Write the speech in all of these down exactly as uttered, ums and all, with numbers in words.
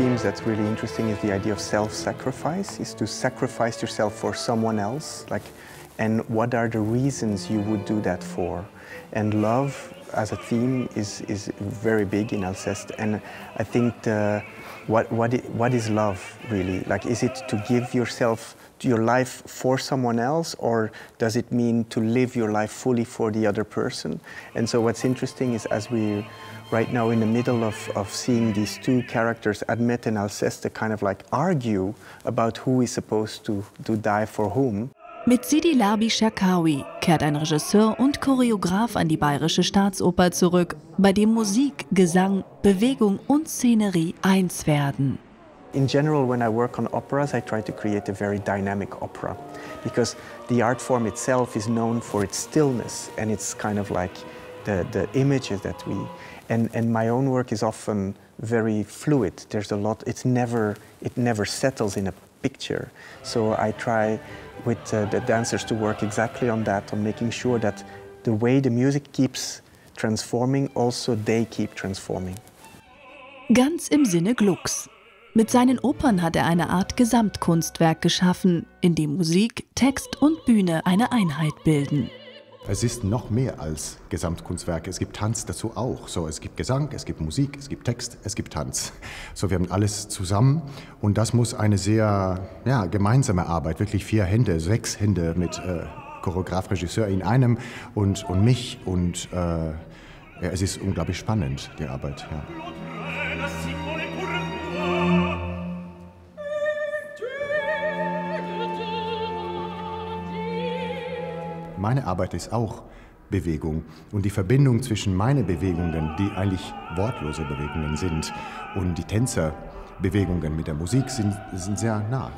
themes that's really interesting is the idea of self-sacrifice, is to sacrifice yourself for someone else, like, and what are the reasons you would do that for? And love as a theme is, is very big in Alceste, and I think the, what, what, it, what is love really? Like, is it to give yourself, your life for someone else, or does it mean to live your life fully for the other person? And so what's interesting is, as we right now in the middle of, of seeing these two characters, Admet and Alceste, kind of like argue about who is supposed to, to die for whom. Mit Sidi Larbi Cherkaoui kehrt ein Regisseur und Choreograf an die Bayerische Staatsoper zurück, bei dem Musik, Gesang, Bewegung und Szenerie eins werden. In general, when I work on operas, I try to create a very dynamic opera, because the art form itself is known for its stillness, and it's kind of like the, the images that we... And, and my own work is often very fluid. There's a lot, it's never, it never settles in a picture. So I try with uh, the dancers to work exactly on that, on making sure that the way the music keeps transforming, also they keep transforming. Ganz im Sinne Glucks. Mit seinen Opern hat er eine Art Gesamtkunstwerk geschaffen, in dem Musik, Text und Bühne eine Einheit bilden. Es ist noch mehr als Gesamtkunstwerk. Es gibt Tanz dazu auch. So, es gibt Gesang, es gibt Musik, es gibt Text, es gibt Tanz. So, wir haben alles zusammen und das muss eine sehr ja, gemeinsame Arbeit, wirklich vier Hände, sechs Hände mit äh, Choreograf, Regisseur in einem und, und mich. Und äh, ja, es ist unglaublich spannend, die Arbeit. Ja. Meine Arbeit ist auch Bewegung und die Verbindung zwischen meinen Bewegungen, die eigentlich wortlose Bewegungen sind, und die Tänzerbewegungen mit der Musik sind, sind sehr nah.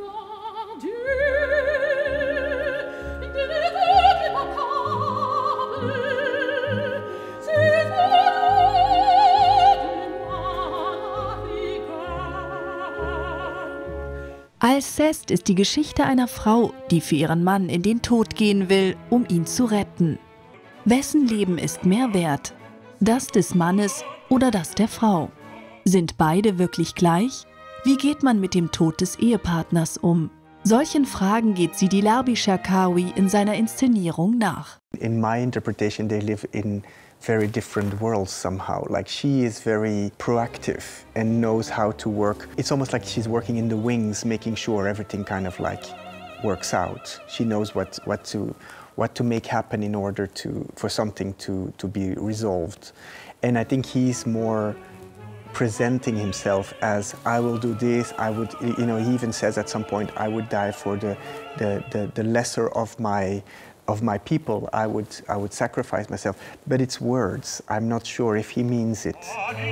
Alceste ist die Geschichte einer Frau, die für ihren Mann in den Tod gehen will, um ihn zu retten. Wessen Leben ist mehr wert? Das des Mannes oder das der Frau? Sind beide wirklich gleich? Wie geht man mit dem Tod des Ehepartners um? Solchen Fragen geht Sidi Larbi Cherkaoui in seiner Inszenierung nach. In my interpretation, they live in very different worlds somehow. Like, she is very proactive and knows how to work. It's almost like she's working in the wings, making sure everything kind of like works out. She knows what, what, to, what to make happen in order to, for something to, to be resolved. And I think he's more presenting himself as, I will do this, I would, you know, he even says at some point, I would die for the, the, the, the lesser of my, of my people, I would, I would sacrifice myself. But it's words. I'm not sure if he means it.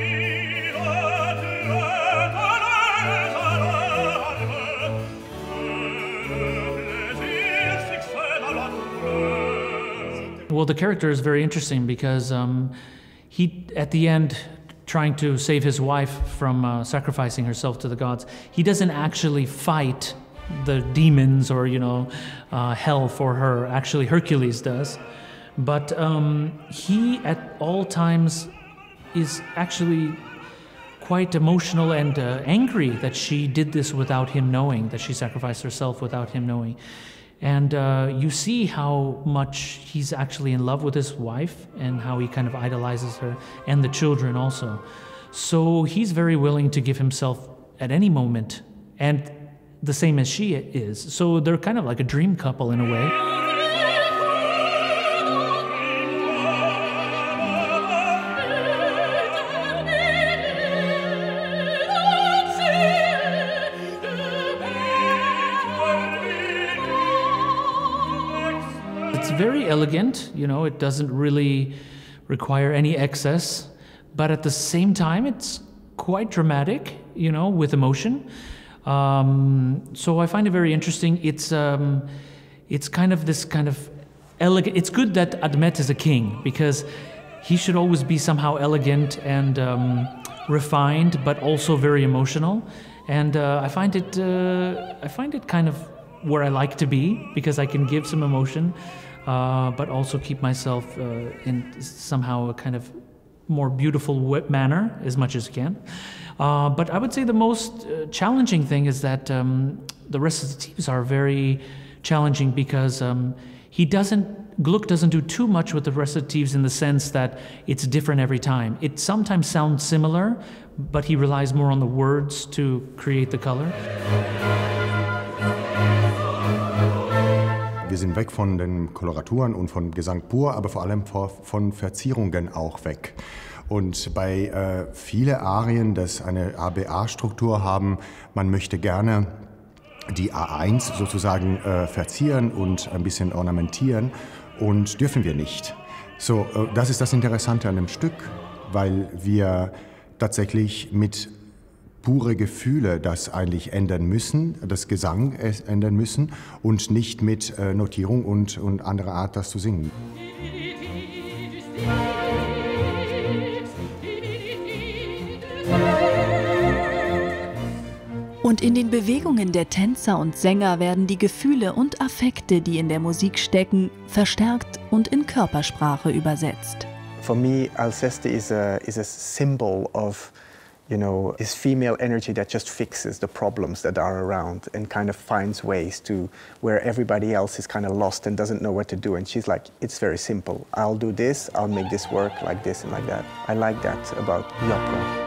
Well, the character is very interesting because um, he, at the end, trying to save his wife from uh, sacrificing herself to the gods, he doesn't actually fight the demons or, you know, uh, hell for her. Actually, Hercules does. But um, he, at all times, is actually quite emotional and uh, angry that she did this without him knowing, that she sacrificed herself without him knowing. And uh, you see how much he's actually in love with his wife and how he kind of idolizes her, and the children also. So he's very willing to give himself at any moment, and the same as she is. So they're kind of like a dream couple in a way. It's very elegant, you know, it doesn't really require any excess, but at the same time it's quite dramatic, you know, with emotion. Um, so I find it very interesting. It's, um, it's kind of this kind of elegant, it's good that Admet is a king, because he should always be somehow elegant and um, refined, but also very emotional. And uh, I find it, uh, I find it kind of where I like to be, because I can give some emotion, uh, but also keep myself uh, in somehow a kind of more beautiful manner as much as I can. Uh, but I would say the most uh, challenging thing is that um, the recitatives are very challenging because um, he doesn't, Gluck doesn't do too much with the recitatives in the sense that it's different every time. It sometimes sounds similar, but he relies more on the words to create the color. Wir sind weg von den Koloraturen und von Gesang pur, aber vor allem von Verzierungen auch weg. Und bei äh, vielen Arien, das eine A B A-Struktur haben, man möchte gerne die A eins sozusagen äh, verzieren und ein bisschen ornamentieren und dürfen wir nicht. So, äh, das ist das Interessante an dem Stück, weil wir tatsächlich mit pure Gefühle das eigentlich ändern müssen, das Gesang ändern müssen und nicht mit äh, Notierung und, und anderer Art, das zu singen. Und in den Bewegungen der Tänzer und Sänger werden die Gefühle und Affekte, die in der Musik stecken, verstärkt und in Körpersprache übersetzt. For me, Alceste is a, is a symbol of, you know, this female energy that just fixes the problems that are around and kind of finds ways to where everybody else is kind of lost and doesn't know what to do. And she's like, it's very simple. I'll do this, I'll make this work like this and like that. I like that about the opera.